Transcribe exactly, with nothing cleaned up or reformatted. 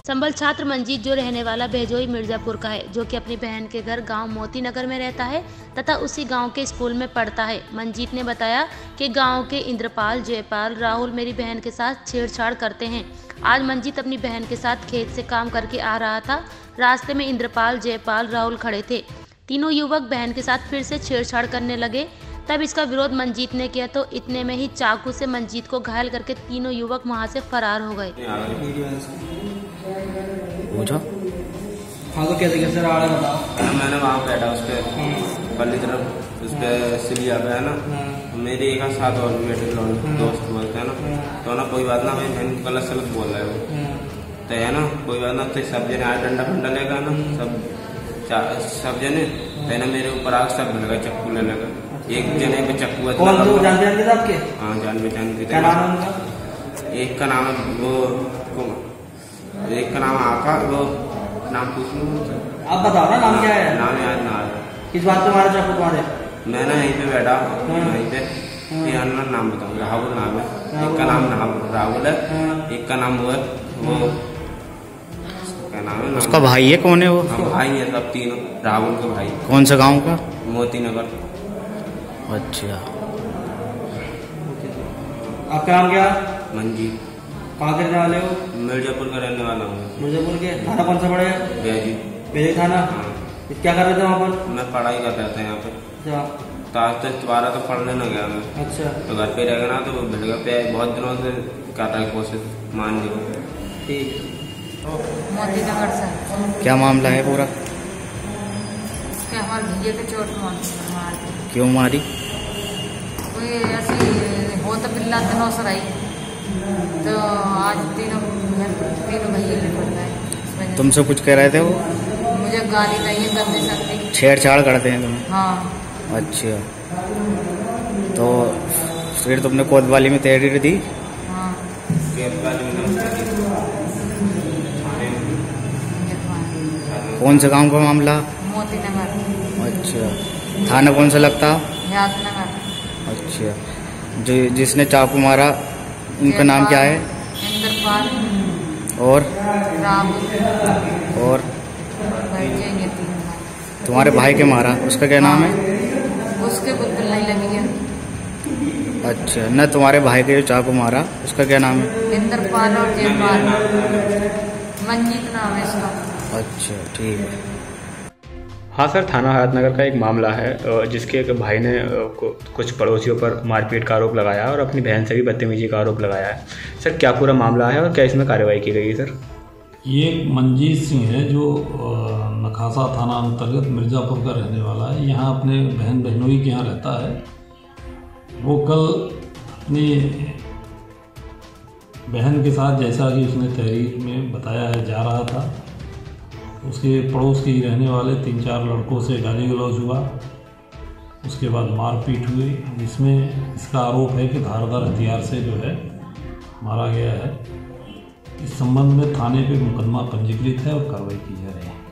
संबल छात्र मंजीत जो रहने वाला बेजोई मिर्जापुर का है, जो कि अपनी बहन के घर गांव मोती नगर में रहता है तथा उसी गांव के स्कूल में पढ़ता है। मंजीत ने बताया कि गांव के इंद्रपाल, जयपाल, राहुल मेरी बहन के साथ छेड़छाड़ करते हैं। आज मंजीत अपनी बहन के साथ खेत से काम करके आ रहा था। रास्ते में इंद्रपाल, जयपाल, राहुल खड़े थे। तीनों युवक बहन के साथ फिर से छेड़छाड़ करने लगे। तब इसका विरोध मंजीत ने किया तो इतने में ही चाकू से मंजीत को घायल करके तीनों युवक वहां से फरार हो गए। हाँ तो कैसे कैसे आ रहा बताओ। मैंने वहाँ बैठा उस पर पल्ली तरफ उस पर सिलिया पे है ना, मेरे एक साथ और मेरे दोस्त बोलते हैं ना, तो ना कोई बात ना, मैं बहन गलत सलत बोल रहा है वो तो है ना, कोई बात ना। तो सब जने आए डंडा फंडा लेगा ना, सब सब जने है ना, मेरे ऊपर आग सब लगा, चक्कू ले लगा। एक जने पे चक्कू कौन तो जान पहचान के आपके? हाँ जान पहचान के। क्या नाम है उनका? एक का नाम वो, एक का नाम आका, वो नाम पूछ लो आप बताओ ना नाम क्या है? नाम याद ना आ किस बात पे मारे चाकू तुम्हारे? मैं ना यहीं पे बैठा वहीं पे, ये अन्ना नाम बताऊँ, राहुल नाम है, एक का नाम राहुल है, एक का नाम वो है वो क्या नाम है, उसका भाई है? कौन है वो? हाँ भाई है सब तीनों, राहुल का भाई। कौन सा गांव का? मोती नगर। अच्छा, आपका नाम क्या? मंजीत। कहाँ के रहने वाले हो? मिर्जापुर का रहने वाला हूँ। मिर्जापुर के? थाना कौन सा पड़ेगा? बेजी। बेजी थाना। हाँ। क्या कर रहे थे वहाँ पर? मैं पढ़ाई कर रहा था यहाँ पे। अच्छा। तो आज तक दोबारा तो पढ़ने न गया मैं। अच्छा। तो घर पे रहेगा ना, तो वो बिल्डिंग पे बहुत दिनों से कर रहा है कोशिश मानने को। ठीक। मोती नगर से। क्या मामला है पूरा? उसके हमारे भैया के चोट मार क्यों मारी? कोई ऐसी हो तो पिल्ला दिनों से रही, तो आज तीनों तीनों भैया ने पड़ गए। तुमसे कुछ कह रहे थे वो? मुझे गाली नहीं गंदी सकती। छेड़छाड़ करते हैं तुम्हें? हाँ। अच्छा, तो फिर तुमने कोतवाली में तहरीर दी? हाँ। कौन से गांव का मामला? मोती नगर। अच्छा, थाना कौन सा लगता? याद नगर। अच्छा, जो जिसने चाकू मारा उनका नाम क्या है? इंद्रपाल और राहुल और तीन। तुम्हारे भाई के मारा उसका क्या नाम है? उसके बुद्धि नहीं लगी है। अच्छा, न तुम्हारे भाई के जो चाकू मारा उसका क्या नाम है? इंद्रपाल और जयपाल। मंजीत नाम है इसका। अच्छा, ठीक है। हाँ सर, थाना हयातनगर का एक मामला है जिसके एक भाई ने कुछ पड़ोसियों पर मारपीट का आरोप लगाया और अपनी बहन से भी बदतमीजी का आरोप लगाया है। सर क्या पूरा मामला है और क्या इसमें कार्रवाई की गई है? सर ये मंजीत सिंह है जो नखासा थाना अंतर्गत मिर्ज़ापुर का रहने वाला है। यहाँ अपने बहन बहनोई के यहाँ रहता है। वो कल अपनी बहन के साथ, जैसा कि उसने तहरीर में बताया है, जा रहा था। उसके पड़ोस के ही रहने वाले तीन चार लड़कों से गाली गलौज हुआ। उसके बाद मारपीट हुई, जिसमें इसका आरोप है कि धारदार हथियार से जो है मारा गया है। इस संबंध में थाने पे मुकदमा पंजीकृत है और कार्रवाई की जा रही है।